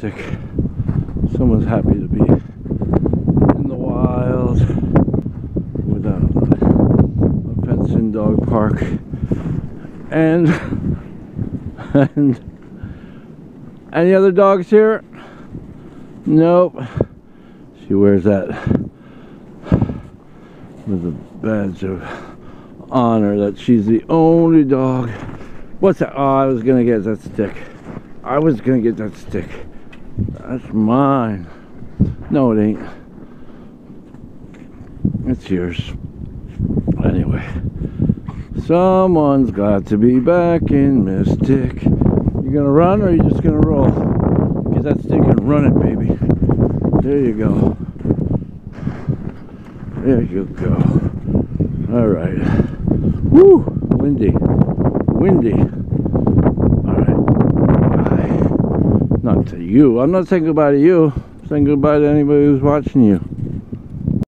Mystic. Someone's happy to be in the wild without a fenced-in dog park. And any other dogs here? Nope. She wears that with a badge of honor that she's the only dog. What's that? Oh, I was gonna get that stick. I was gonna get that stick. That's mine. No, it ain't. It's yours. Anyway, someone's got to be back in Mystic. You gonna run or are you just gonna roll? Get that stick and run it, baby. There you go. There you go. All right. Woo! Windy. Windy. All right. Bye. Not to you. I'm not saying goodbye to you. I'm saying goodbye to anybody who's watching you.